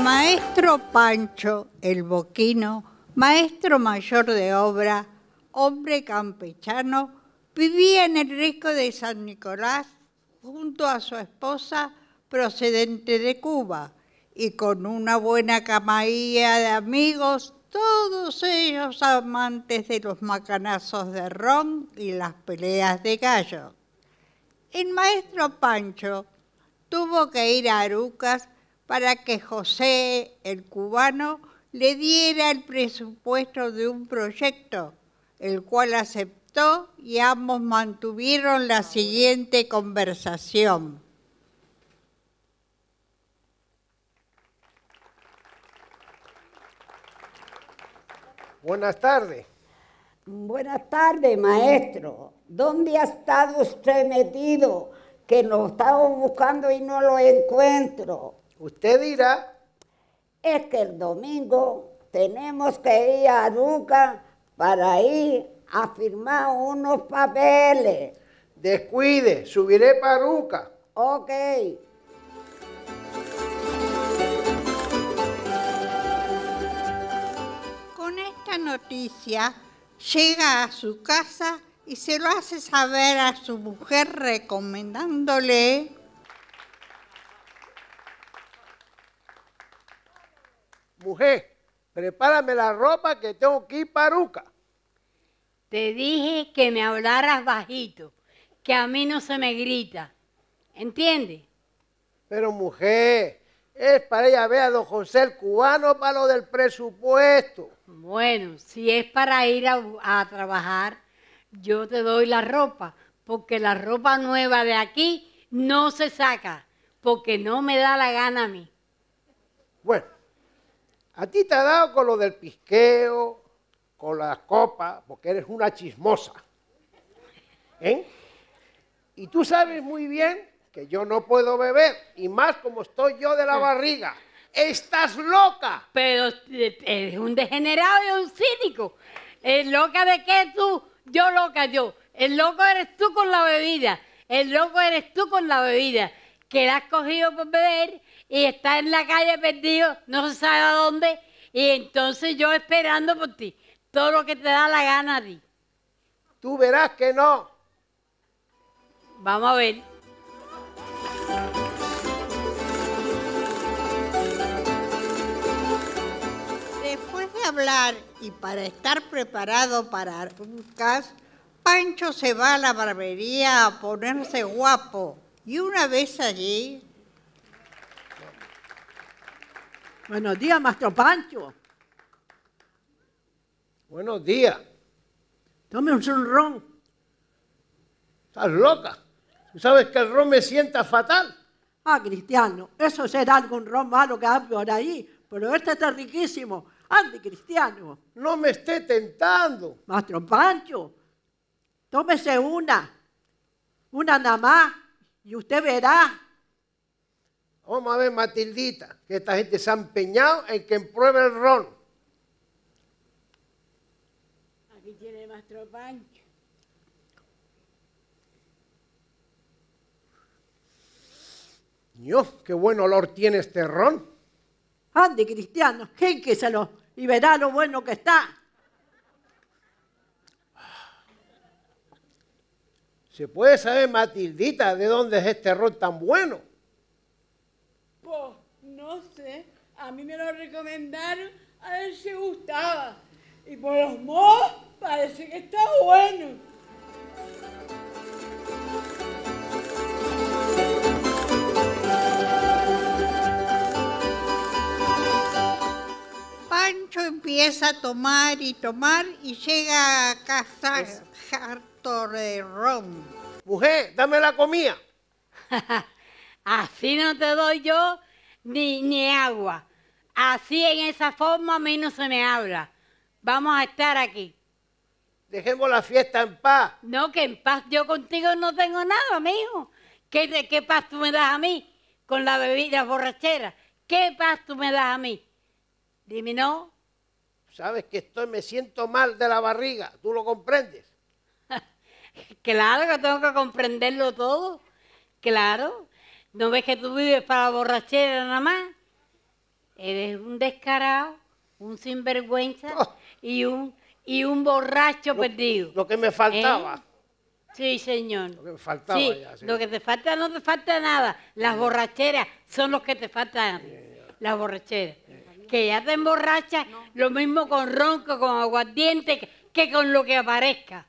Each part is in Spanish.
Maestro Pancho el Boquino, maestro mayor de obra, hombre campechano, vivía en el Risco de San Nicolás junto a su esposa procedente de Cuba y con una buena camarilla de amigos, todos ellos amantes de los macanazos de ron y las peleas de gallo. El maestro Pancho tuvo que ir a Arucas para que José, el cubano, le diera el presupuesto de un proyecto, el cual aceptó y ambos mantuvieron la siguiente conversación. Buenas tardes. Buenas tardes, maestro. ¿Dónde ha estado usted metido? Que lo estamos buscando y no lo encuentro. Usted dirá. Es que el domingo tenemos que ir a Aruca para ir a firmar unos papeles. Descuide, subiré para Aruca. Ok. Con esta noticia llega a su casa y se lo hace saber a su mujer recomendándole: Mujer, prepárame la ropa que tengo que ir para Aruca. Te dije que me hablaras bajito, que a mí no se me grita. ¿Entiendes? Pero mujer, es para ella ver a don José el cubano para lo del presupuesto. Bueno, si es para ir a trabajar, yo te doy la ropa, porque la ropa nueva de aquí no se saca, porque no me da la gana a mí. Bueno, a ti te ha dado con lo del pisqueo, con las copas, porque eres una chismosa. ¿Eh? Y tú sabes muy bien que yo no puedo beber, y más como estoy yo de la barriga. ¡Estás loca! Pero eres un degenerado y un cínico. ¿Loca de qué tú? Yo loca yo. El loco eres tú con la bebida. El loco eres tú con la bebida. Que la has cogido por beber y estás en la calle perdido, no se sabe a dónde, y entonces yo esperando por ti. Todo lo que te da la gana a ti. Tú verás que no. Vamos a ver. Después de hablar y para estar preparado para Arucas, Pancho se va a la barbería a ponerse guapo. Y una vez allí... Buenos días, maestro Pancho. Buenos días. Tome un ron. ¿Estás loca? ¿Tú sabes que el ron me sienta fatal? Ah, Cristiano, eso será algún ron malo que hay por ahí, pero este está riquísimo. Ande, Cristiano. No me esté tentando. Maestro Pancho, tómese una nada más, y usted verá. Vamos a ver, Matildita, que esta gente se ha empeñado en que pruebe el ron. Aquí tiene el maestro Pancho. Dios, qué buen olor tiene este ron. Ande, Cristiano, quéqueselo y verá lo bueno que está. ¿Se puede saber, Matildita, de dónde es este ron tan bueno? Pues no sé, a mí me lo recomendaron a ver si gustaba. Y por los mojos parece que está bueno. Pancho empieza a tomar y llega a casa harto de ron. Mujer, dame la comida. Así no te doy yo ni agua. Así en esa forma a mí no se me habla. Vamos a estar aquí. Dejemos la fiesta en paz. No, que en paz yo contigo no tengo nada, mijo. ¿Qué paz tú me das a mí con la bebida borrachera? ¿Qué paz tú me das a mí? Dime no. Sabes que me siento mal de la barriga. ¿Tú lo comprendes? Claro que tengo que comprenderlo todo. Claro. ¿No ves que tú vives para la borrachera nada más? Eres un descarado, un sinvergüenza Oh. y un borracho perdido. Lo que me faltaba. Sí, señor. Lo que me faltaba Sí, ya, sí. lo que te falta no te falta nada. Las borracheras son los que te faltan a ti. Las borracheras. Que ya te emborrachas, lo mismo con ronco, con aguardiente, que con lo que aparezca.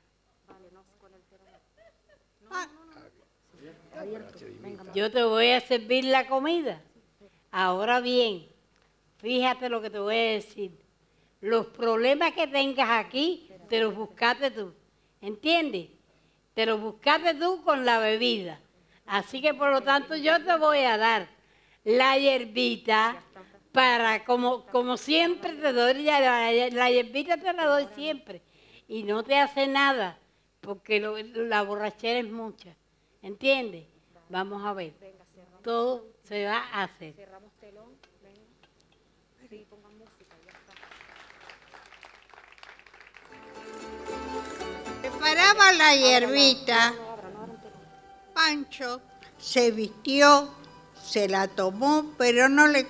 Yo te voy a servir la comida. Ahora bien, fíjate lo que te voy a decir. Los problemas que tengas aquí, te los buscaste tú. ¿Entiendes? Te los buscaste tú con la bebida. Así que, por lo tanto, yo te voy a dar la hierbita para, como siempre te doy, la hierbita te la doy siempre. Y no te hace nada, porque la borrachera es mucha. ¿Entiendes? Vamos a ver. Todo se va a hacer. Preparaba la hierbita. Pancho se vistió, se la tomó, pero no le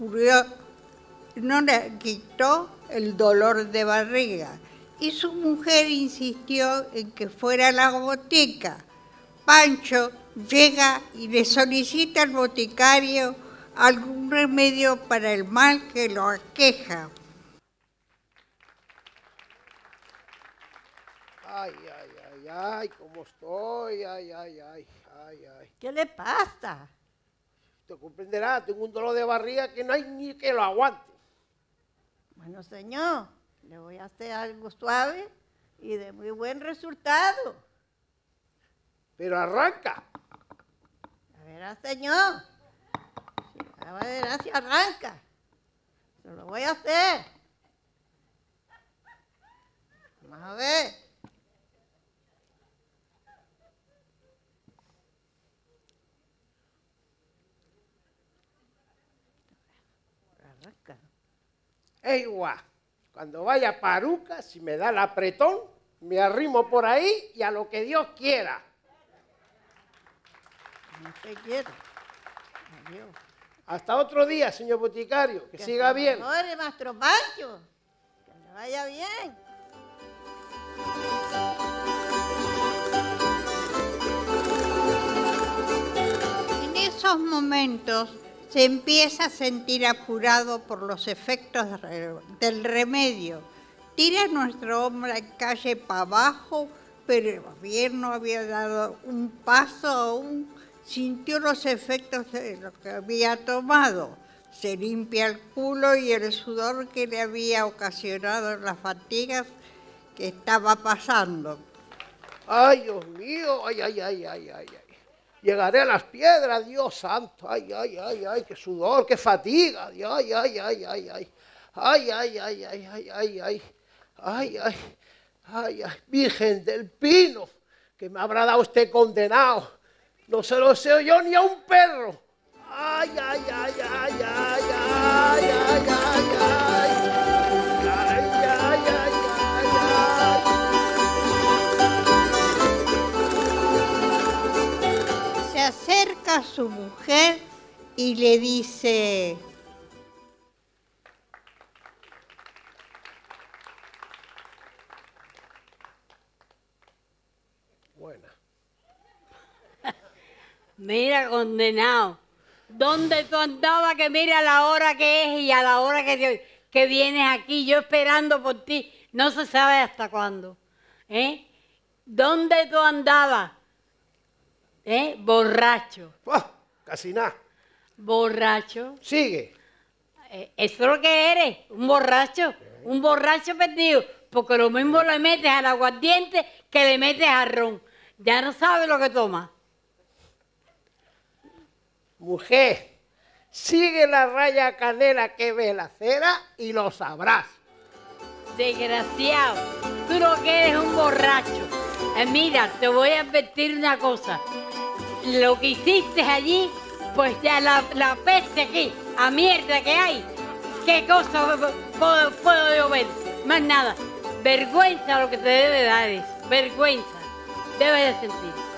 quitó el dolor de barriga. Y su mujer insistió en que fuera a la botica. Pancho llega y le solicita al boticario algún remedio para el mal que lo aqueja. Ay, ay, ay, ay, cómo estoy, ay, ay, ay, ay, ay. ¿Qué le pasa? Usted comprenderá, tengo un dolor de barriga que no hay ni que lo aguante. Bueno, señor, le voy a hacer algo suave y de muy buen resultado. Pero arranca. A ver, señor. Sí, a ver si arranca. Se lo voy a hacer. Vamos a ver. Arranca. Ey, guau, cuando vaya a Paruca, si me da el apretón, me arrimo por ahí y a lo que Dios quiera. No te quiero. Adiós. Hasta otro día, señor boticario, que siga bien. Mejore, maestro Pancho. Que le vaya bien. En esos momentos se empieza a sentir apurado por los efectos del remedio. Tira nuestro hombre a calle para abajo, pero el gobierno había dado un paso aún, sintió los efectos de lo que había tomado. Se limpia el culo y el sudor que le había ocasionado las fatigas que estaba pasando. Ay, Dios mío, ay, ay, ay, ay, ay, ay. Llegaré a las piedras, Dios santo, ay, ay, ay, ay, qué sudor, qué fatiga, ay, ay, ay, ay, ay, ay, ay, ay, ay, ay, ay, ay, ay, ay, ay, ay, Virgen del Pino, que me habrá dado este condenado, no se lo deseo yo ni a un perro, ay, ay, ay, ay, ay, ay, ay, ay, ay, ay. Se acerca a su mujer y le dice: Buena. Mira, condenado, ¿dónde tú andabas que mira la hora que es y a la hora que vienes aquí, yo esperando por ti, no se sabe hasta cuándo? ¿Dónde tú andabas? Borracho. Casi nada. Borracho. Sigue. Eso es lo que eres, un borracho perdido, porque lo mismo le metes al aguardiente que le metes al ron. Ya no sabes lo que tomas. Mujer, sigue la raya canela que ve la cera y lo sabrás. Desgraciado, tú lo que eres un borracho. Mira, te voy a advertir una cosa. Lo que hiciste allí, pues ya la peste aquí, a mierda que hay. ¿Qué cosa puedo yo ver? Más nada. Vergüenza lo que te debe dar es. Vergüenza. Debes de sentir.